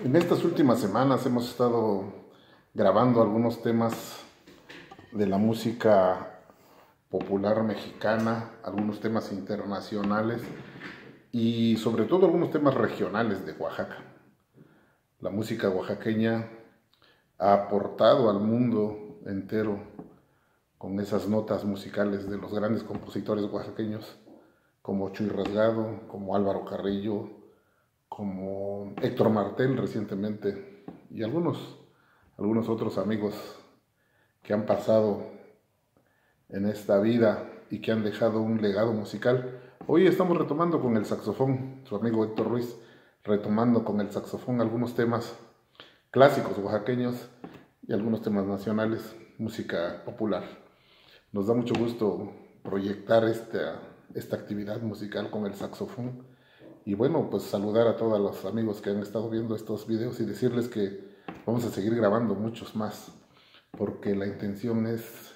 En estas últimas semanas hemos estado grabando algunos temas de la música popular mexicana, algunos temas internacionales y sobre todo algunos temas regionales de Oaxaca. La música oaxaqueña ha aportado al mundo entero con esas notas musicales de los grandes compositores oaxaqueños como Chuy Rasgado, como Álvaro Carrillo, como Héctor Martel recientemente y algunos otros amigos que han pasado en esta vida y que han dejado un legado musical. Hoy estamos retomando con el saxofón, su amigo Héctor Ruiz, retomando con el saxofón algunos temas clásicos oaxaqueños y algunos temas nacionales, música popular. Nos da mucho gusto proyectar esta actividad musical con el saxofón. Y bueno, pues saludar a todos los amigos que han estado viendo estos videos y decirles que vamos a seguir grabando muchos más, porque la intención es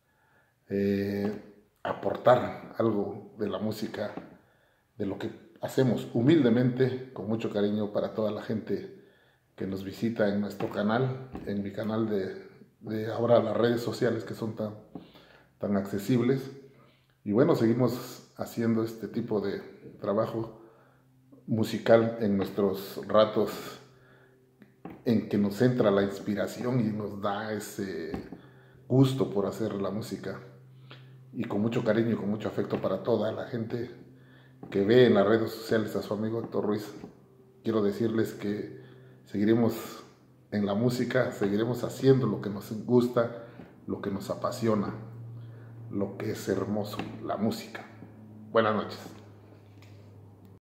aportar algo de la música, de lo que hacemos humildemente, con mucho cariño para toda la gente que nos visita en nuestro canal, en mi canal de ahora las redes sociales que son tan accesibles. Y bueno, seguimos haciendo este tipo de trabajo musical en nuestros ratos en que nos entra la inspiración y nos da ese gusto por hacer la música, y con mucho cariño y con mucho afecto para toda la gente que ve en las redes sociales a su amigo Héctor Ruiz. Quiero decirles que seguiremos en la música, seguiremos haciendo lo que nos gusta, lo que nos apasiona, lo que es hermoso, la música. Buenas noches.